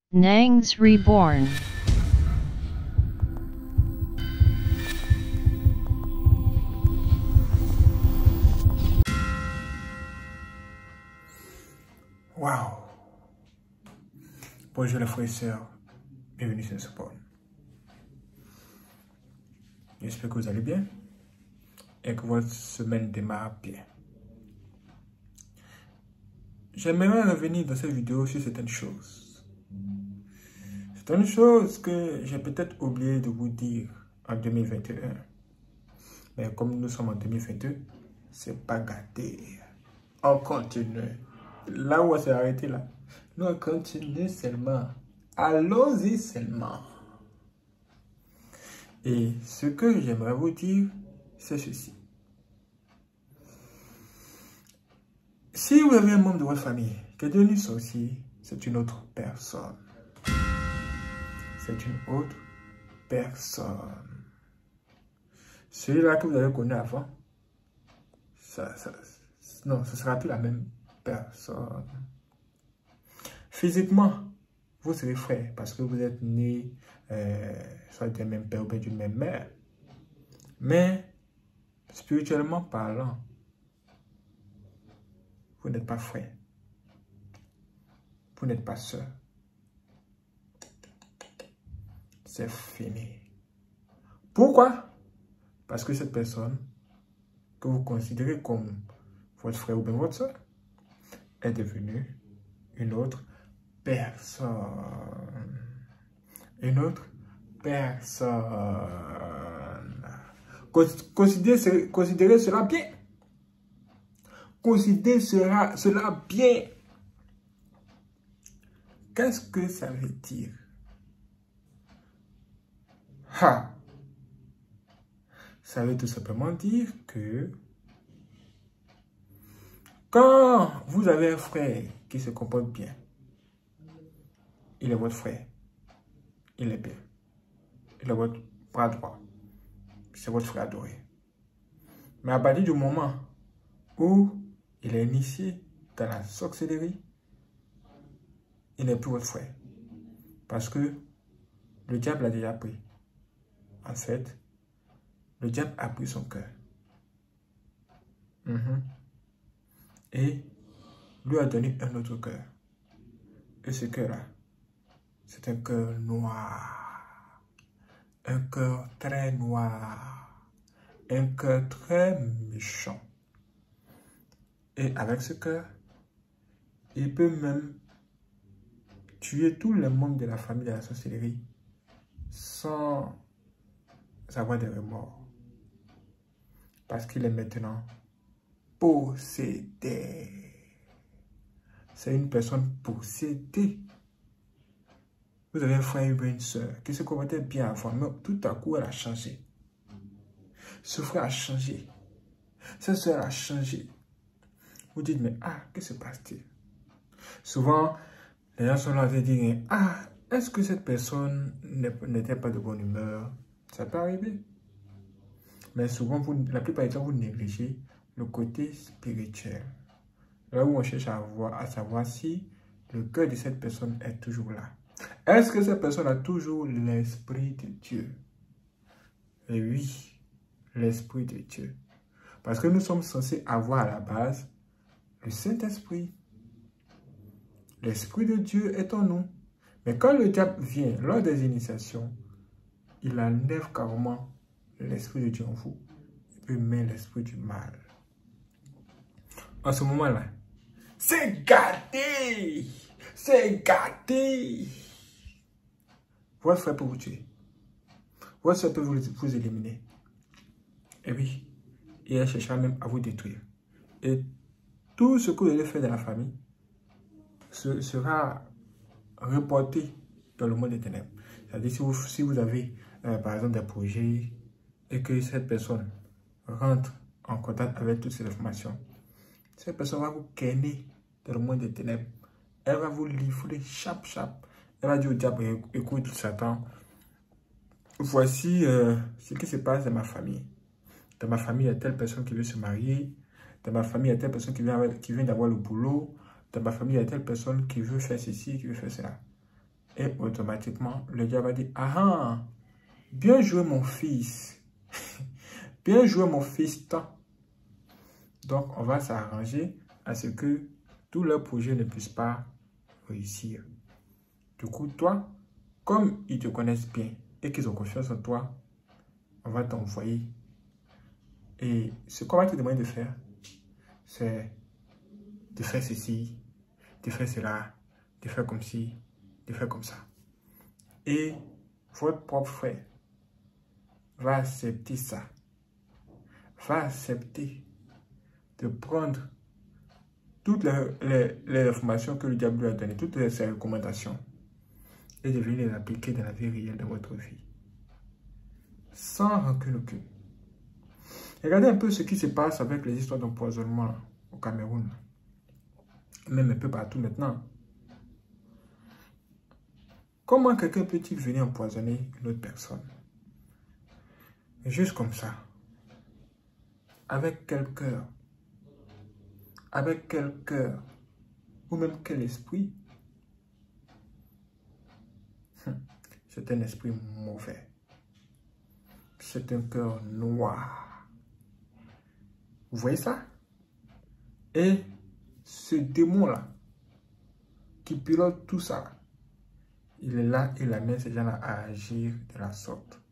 Nangs Reborn. Waouh! Bonjour les frères et sœurs, bienvenue sur ce pod. J'espère que vous allez bien et que votre semaine démarre bien. J'aimerais revenir dans cette vidéo sur certaines choses. Certaines choses que j'ai peut-être oublié de vous dire en 2021. Mais comme nous sommes en 2022, c'est pas gâté. On continue. Là où on s'est arrêté là. Nous on continue seulement. Allons-y seulement. Et ce que j'aimerais vous dire, c'est ceci. Si vous avez un membre de votre famille qui est devenu sorcier, c'est une autre personne. C'est une autre personne. Celui-là que vous avez connu avant, non, ce ne sera plus la même personne. Physiquement, vous serez frères parce que vous êtes nés soit d'un même père ou bien d'une même mère. Mais, spirituellement parlant, vous n'êtes pas frères. Vous n'êtes pas sœurs. C'est fini. Pourquoi? Parce que cette personne que vous considérez comme votre frère ou bien votre soeur est devenue une autre personne. Une autre personne. Considérez cela bien. Considérez cela bien. Qu'est-ce que ça veut dire? Ha! Ça veut tout simplement dire que quand vous avez un frère qui se comporte bien, il est votre frère, il est bien, il est votre bras droit, c'est votre frère adoré. Mais à partir du moment où il est initié dans la sorcellerie, il n'est plus votre frère. Parce que le diable a déjà pris. En fait, le diable a pris son cœur. Et lui a donné un autre cœur. Et ce cœur-là, c'est un cœur noir. Un cœur très noir. Un cœur très méchant. Et avec ce cœur, il peut même tuer tous les membres de la famille de la sorcellerie sans avoir de remords. Parce qu'il est maintenant possédé. C'est une personne possédée. Vous avez un frère ou une soeur qui se comportait bien avant, mais tout à coup elle a changé. Ce frère a changé. Cette soeur a changé. Vous dites, mais que se passe-t-il? Souvent, les gens sont là et disent, est-ce que cette personne n'était pas de bonne humeur? Ça peut arriver. Mais souvent, la plupart du temps, vous négligez le côté spirituel. Là où on cherche à savoir si le cœur de cette personne est toujours là. Est-ce que cette personne a toujours l'Esprit de Dieu? Et oui, l'Esprit de Dieu. Parce que nous sommes censés avoir à la base le Saint-Esprit. L'Esprit de Dieu est en nous. Mais quand le diable vient lors des initiations, il enlève carrément l'Esprit de Dieu en vous. Et puis met l'Esprit du mal. En ce moment-là, c'est gâté! C'est gâté! Votre frère peut vous tuer. Votre soeur peut vous éliminer. Et oui, et elle cherchera même à vous détruire. Et tout ce que vous allez faire dans la famille sera reporté dans le monde des ténèbres. C'est-à-dire si vous avez par exemple des projets et que cette personne rentre en contact avec toutes ces informations, cette personne va vous kenner dans le monde des ténèbres. Elle va vous livrer chap. Elle va dire au diable, écoute Satan, voici ce qui se passe dans ma famille. Dans ma famille, il y a telle personne qui veut se marier. Dans ma famille, il y a telle personne qui vient d'avoir le boulot. Dans ma famille, il y a telle personne qui veut faire ceci, qui veut faire cela. Et automatiquement, le diable va dire, ah ah, bien joué mon fils. Bien joué mon fiston. Donc, on va s'arranger à ce que tous leurs projets ne puissent pas réussir. Du coup, toi, comme ils te connaissent bien et qu'ils ont confiance en toi, on va t'envoyer. Et ce qu'on va te demander de faire, c'est de faire ceci, de faire cela, de faire comme ci, de faire comme ça. Et votre propre frère va accepter ça. Va accepter de prendre toutes les informations que le diable lui a données, toutes ses recommandations, et de venir les appliquer dans la vie réelle de votre vie. Sans rancune aucune. Regardez un peu ce qui se passe avec les histoires d'empoisonnement au Cameroun. Même un peu partout maintenant. Comment quelqu'un peut-il venir empoisonner une autre personne? Juste comme ça. Avec quel cœur? Avec quel cœur? Ou même quel esprit? C'est un esprit mauvais. C'est un cœur noir. Vous voyez ça? Et ce démon-là, qui pilote tout ça, il est là, il amène ces gens-là à agir de la sorte.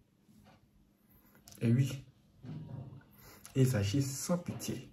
Et oui, ils agissent sans pitié.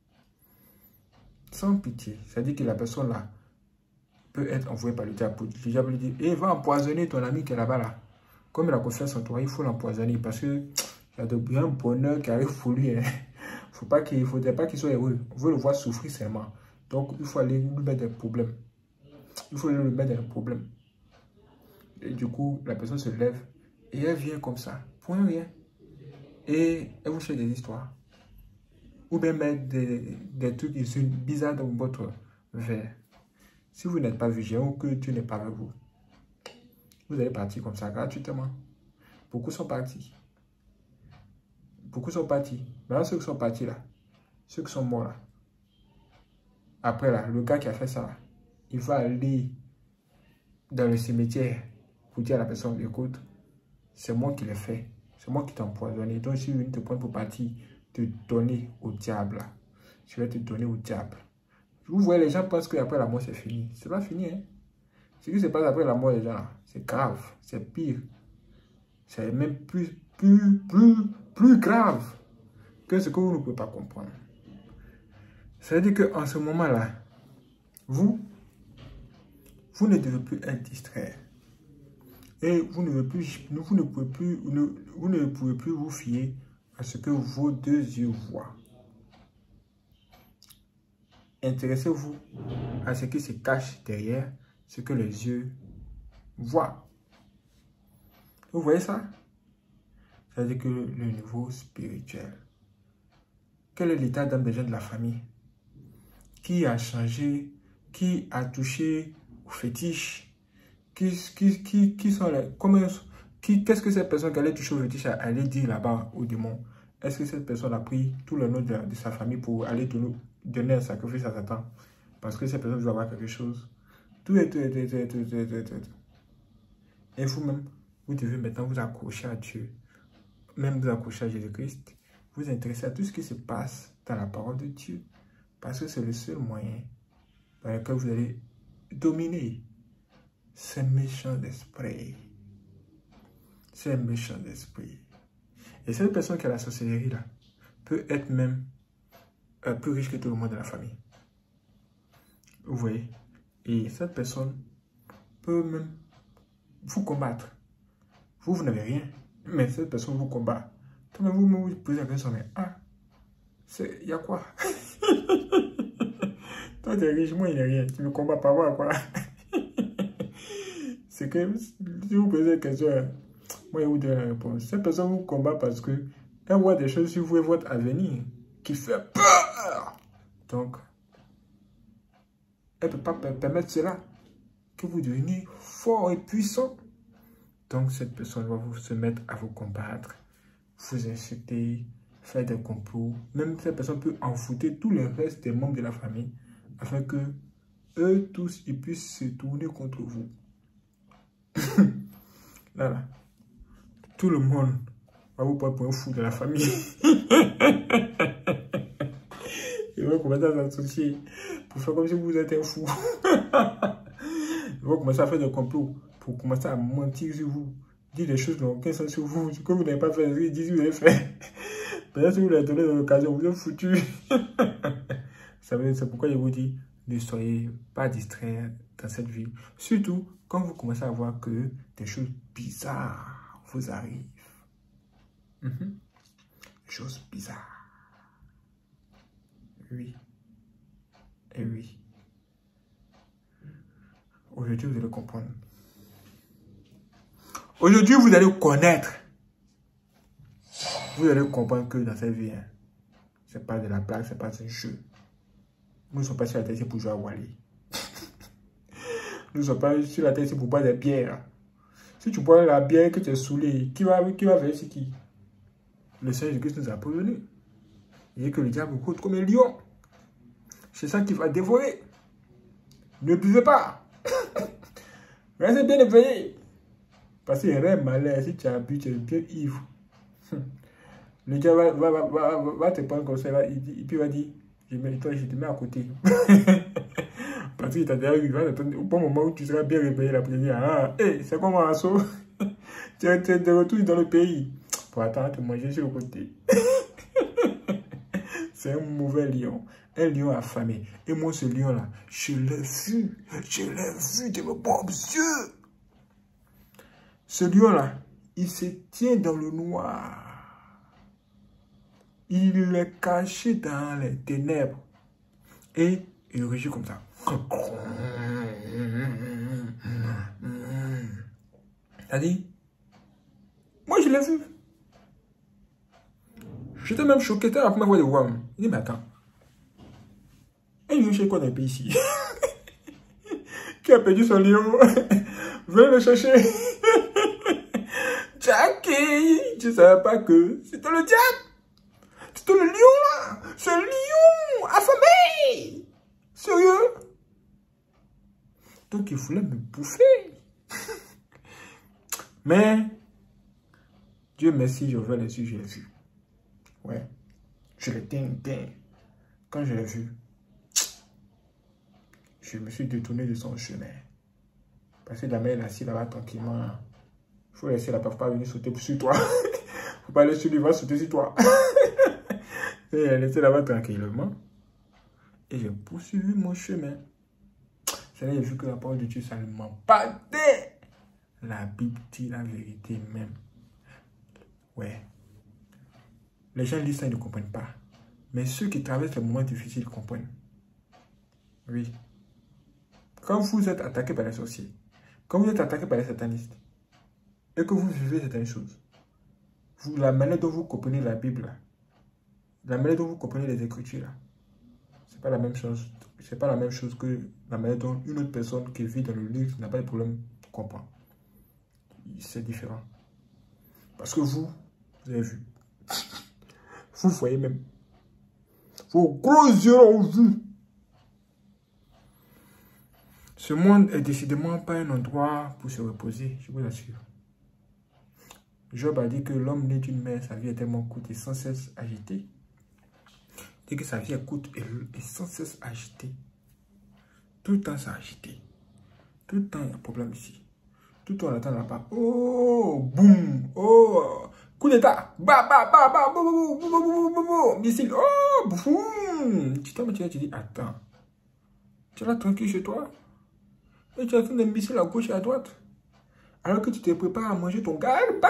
Sans pitié. C'est-à-dire que la personne-là peut être envoyée par le diable. Le diable lui dit, eh, va empoisonner ton ami qui est là-bas, là. Comme il a confiance en toi, il faut l'empoisonner parce que il y a de bien bonheur qui arrive pour lui. Hein. Il ne faudrait pas qu'il soit heureux. On veut le voir souffrir seulement. Donc, il faut aller lui mettre des problèmes. Il faut lui mettre des problèmes. Et du coup, la personne se lève et elle vient comme ça, pour rien. Et elle vous fait des histoires. Ou bien mettre des trucs bizarres dans votre verre. Si vous n'êtes pas vigilant ou que Dieu n'est pas avec vous, vous allez partir comme ça gratuitement. Beaucoup sont partis. Beaucoup sont partis. Maintenant, ceux qui sont partis là, ceux qui sont morts là, après là, le gars qui a fait ça là, il va aller dans le cimetière pour dire à la personne, écoute, c'est moi qui l'ai fait. C'est moi qui t'ai empoisonné. Donc, si je viens te prendre pour partir, te donner au diable là. Je vais te donner au diable. Vous voyez, les gens pensent qu'après la mort, c'est fini. C'est pas fini, hein. Ce qui se passe après la mort des gens, c'est grave, c'est pire. C'est même plus grave que ce que vous ne pouvez pas comprendre. C'est-à-dire qu'en ce moment-là, vous ne devez plus être distrait. Et vous ne pouvez plus vous fier à ce que vos deux yeux voient. Intéressez-vous à ce qui se cache derrière ce que les yeux voient. Vous voyez ça? C'est-à-dire que le niveau spirituel. Quel est l'état d'âme des gens de la famille? Qui a changé? Qui a touché au fétiche? Qu'est-ce que cette personne qui allait toucher au fétiche allait dire là-bas au démon? Est-ce que cette personne a pris tout le nom de sa famille pour aller donner un sacrifice à Satan? Parce que cette personne veut avoir quelque chose. Tout. Et vous-même, vous devez maintenant vous accrocher à Dieu. Même vous accrocher à Jésus-Christ. Vous intéresser à tout ce qui se passe dans la parole de Dieu. Parce que c'est le seul moyen dans lequel vous allez dominer ces méchants esprits. Ces méchants esprits. Et cette personne qui a la sorcellerie là, peut être même plus riche que tout le monde de la famille. Vous voyez? Et cette personne peut même vous combattre. Vous n'avez rien, mais cette personne vous combat. Quand vous vous posez la question, mais il y a quoi? Toi, tu es riche, moi, il n'y a rien. Tu ne me combats pas, voir quoi? C'est que si vous posez la question, moi, je vous donne la réponse. Cette personne vous combat parce qu'elle voit des choses sur vous et votre avenir qui fait peur. Donc, elle ne peut pas permettre cela, que vous deveniez fort et puissant. Donc, cette personne va se mettre à vous combattre, vous insulter, faire des complots. Même cette personne peut envoûter tout le reste des membres de la famille afin que eux tous ils puissent se tourner contre vous. tout le monde va vous prendre pour un fou de la famille. Ils vont commencer à s'associer pour faire comme si vous êtes un fou. Ils vont commencer à faire des complots pour commencer à mentir sur vous. Dire des choses qui n'ont aucun sens sur vous. Ce que vous n'avez pas fait, ils disent que vous avez fait. Peut-être si vous leur donnez l'occasion, vous êtes foutu. C'est pourquoi je vous dis, ne soyez pas distraits dans cette vie. Surtout quand vous commencez à voir que des choses bizarres vous arrivent. Des choses bizarres. Oui. Et oui. Aujourd'hui, vous allez comprendre. Aujourd'hui, vous allez connaître. Vous allez comprendre que dans cette vie, hein, c'est pas de la blague, c'est pas un jeu. Nous ne sommes pas sur la terre pour jouer à Wally. Nous ne sommes pas sur la terre pour boire des bières. Si tu bois la bière que tu es saoulé, qui va faire c'est qui? Le Seigneur Jésus nous a prévenu. Il dit que le diable court comme un lion. C'est ça qui va dévorer. Ne buvez pas. Restez bien éveillé. Parce qu'il y a un malheur. Si tu as bu, tu es bien ivre. Le diable va te prendre comme ça. Et puis il va dire, je te mets à côté. Parce qu'il t'a déjà eu. Au bon moment où tu seras bien réveillé, la première. Ah, hey, c'est comment un saut? Tu es de retour dans le pays. Pour attendre te manger sur le côté. C'est un mauvais lion. Un lion affamé. Et moi, ce lion-là, je l'ai vu. Je l'ai vu de mes propres yeux. Ce lion-là, il se tient dans le noir. Il est caché dans les ténèbres. Et il rugit comme ça. T'as dit? Moi, je l'ai vu. J'étais même choqué. C'était la première fois de voir. Il dit, mais attends. Et il cherche quoi dans le pays ici? Qui a perdu son lion? Venez le chercher. Jackie, tu ne savais pas que c'était le diable. C'était le lion là. Ce lion affamé. Sérieux? Donc il voulait me bouffer. Mais, Dieu merci, je vais les yeux, je l'ai vu. Ouais. Je l'ai dingue. Quand je l'ai vu, je me suis détourné de son chemin. Parce que la mère est assise là-bas tranquillement. Il faut laisser la personne pas venir sauter sur toi. Faut pas aller sur lui, il va sauter sur toi. Et elle était là-bas tranquillement. Et j'ai poursuivi mon chemin. C'est là que j'ai vu que la parole de Dieu, ça ne ment pas. La Bible dit la vérité même. Ouais. Les gens lisent ça, ils ne comprennent pas. Mais ceux qui traversent les moments difficiles comprennent. Oui. Quand vous êtes attaqué par les sorciers, quand vous êtes attaqué par les satanistes, et que vous vivez certaines choses, la manière dont vous comprenez la Bible, la manière dont vous comprenez les Écritures, c'est pas la même chose. C'est pas la même chose que la manière dont une autre personne qui vit dans le luxe n'a pas de problème comprend. C'est différent. Parce que vous avez vu. Vous voyez même. Vos gros yeux ont vu. Ce monde est décidément pas un endroit pour se reposer, je vous assure. Job a dit que l'homme né d'une mère, sa vie est tellement courte et sans cesse agitée. Il dit que sa vie est courte et sans cesse agitée. Tout le temps, c'est agité. Tout le temps, il y a un problème ici. Tout le temps, on attend là-bas. Oh, boum, oh, coup d'état, bah, bah, bah, bah, missile, oh, boum. Tu t'en tu dis, attends, tu es là tranquille chez toi et tu as fait des missiles à gauche et à droite. Alors que tu te prépares à manger ton garba.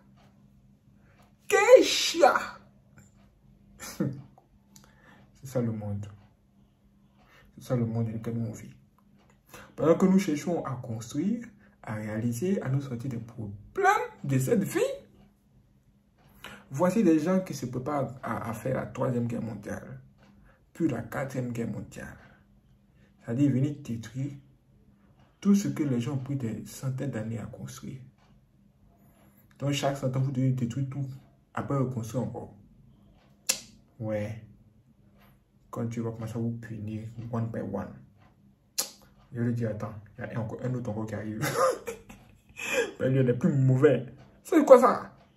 Keisha. C'est ça le monde. C'est ça le monde dans lequel nous vivons. Pendant que nous cherchons à construire, à réaliser, à nous sortir des problèmes de cette vie, voici des gens qui se préparent à faire la 3e guerre mondiale, puis la 4e guerre mondiale. C'est-à-dire venir détruire tout ce que les gens ont pris des centaines d'années à construire. Donc chaque centaine, vous devez détruire tout, après reconstruire encore. Ouais. Quand tu vas commencer à vous punir one by one. Je lui dis, attends, il y a un autre encore qui arrive. Mais lui, il est plus mauvais. C'est quoi ça?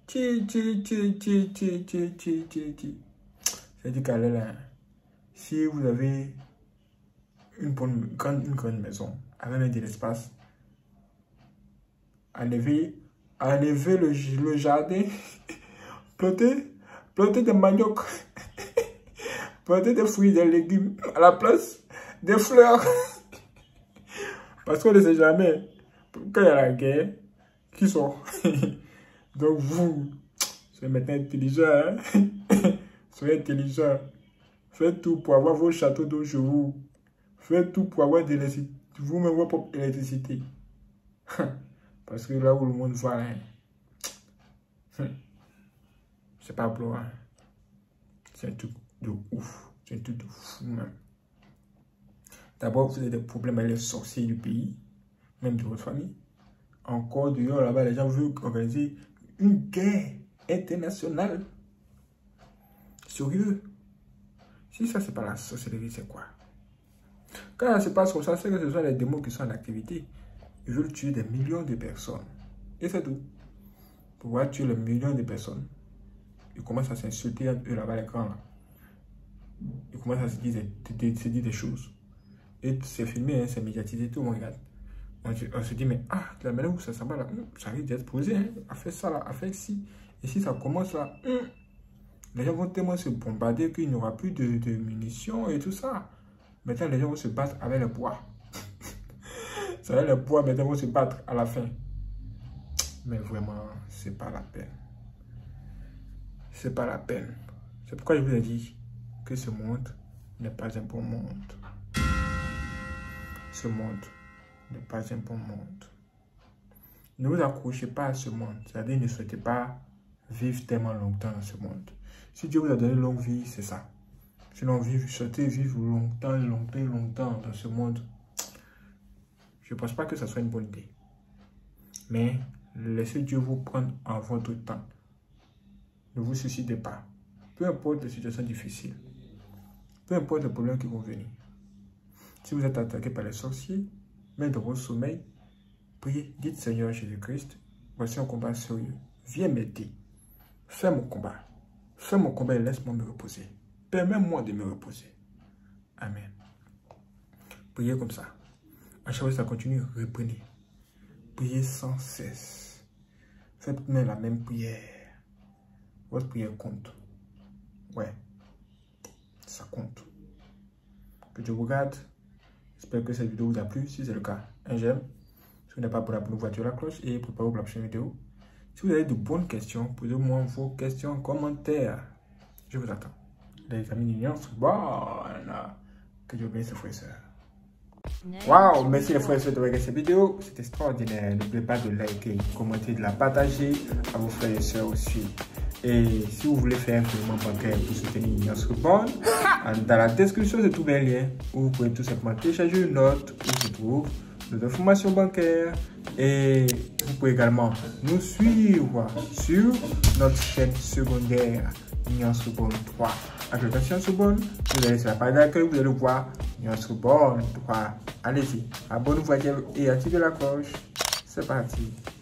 C'est-à-dire qu'à là, si vous avez une grande maison avec de l'espace, enlevez le jardin, plantez des maniocs, plantez des fruits, des légumes à la place des fleurs. Parce qu'on ne sait jamais, quand il y a la guerre, qui sort. Donc vous, soyez maintenant intelligent, hein? Soyez intelligent. Faites tout pour avoir vos châteaux d'eau chez vous. Faites tout pour avoir de l'électricité. Vous-même votre propre électricité. Parce que là où le monde va, hein, c'est pas beau, hein. C'est un truc de ouf. C'est un truc de fou même. D'abord, vous avez des problèmes avec les sorciers du pays, même de votre famille. Encore dehors, là-bas, les gens veulent organiser une guerre internationale. Sérieux. Si ça, c'est pas la sorcellerie, c'est quoi? Quand ça se passe comme ça, c'est que ce sont les démons qui sont en activité. Ils veulent tuer des millions de personnes. Et c'est tout. Pour pouvoir tuer les millions de personnes, ils commencent à s'insulter entre eux là-bas, l'écran là. Ils commencent à se dire des choses. Et c'est filmé, hein, c'est médiatisé, tout le monde regarde. On se dit, mais la manière où ça s'en va là, ça risque d'être posé, hein, à faire ça là, à faire ci. Et si ça commence là, les gens vont tellement se bombarder qu'il n'y aura plus de munitions et tout ça. Maintenant, les gens vont se battre avec le bois. Ça va, le bois, maintenant, vont se battre à la fin. Mais vraiment, c'est pas la peine. C'est pas la peine. C'est pourquoi je vous ai dit que ce monde n'est pas un bon monde. Ce monde n'est pas un bon monde. Ne vous accrochez pas à ce monde. C'est-à-dire, ne souhaitez pas vivre tellement longtemps dans ce monde. Si Dieu vous a donné une longue vie, c'est ça. Sinon, souhaitez vivre longtemps dans ce monde. Je ne pense pas que ce soit une bonne idée. Mais laissez Dieu vous prendre en votre temps. Ne vous suicidez pas. Peu importe les situations difficiles. Peu importe les problèmes qui vont venir. Si vous êtes attaqué par les sorciers, même dans votre sommeil, priez, dites Seigneur Jésus-Christ, voici un combat sérieux. Viens m'aider. Fais mon combat. Fais mon combat et laisse-moi me reposer. Permets-moi de me reposer. Amen. Priez comme ça. À chaque fois que ça continue, reprenez. Priez sans cesse. Faites même la même prière. Votre prière compte. Ouais. Ça compte. Que Dieu vous garde. J'espère que cette vidéo vous a plu. Si c'est le cas, un j'aime. Si vous n'êtes pas abonné, vous activez la cloche et préparez-vous pour la prochaine vidéo. Si vous avez de bonnes questions, posez-moi vos questions en commentaire. Je vous attends. Les amis d'Uniance, bonne. Que Dieu bénisse les frères et sœurs. Waouh, merci les frères et sœurs de regarder cette vidéo. C'est extraordinaire. N'oubliez pas de liker, de commenter, de la partager à vos frères et sœurs aussi. Et si vous voulez faire un virement bancaire pour soutenir Ignace Reborn, dans la description, c'est tout un lien où vous pouvez tout simplement télécharger une note où se trouve nos informations bancaires. Et vous pouvez également nous suivre sur notre chaîne secondaire Ignace Reborn 3. Application Reborn, vous allez sur la page d'accueil, vous allez voir Ignace Reborn 3. Allez-y, abonnez-vous et activez la cloche. C'est parti.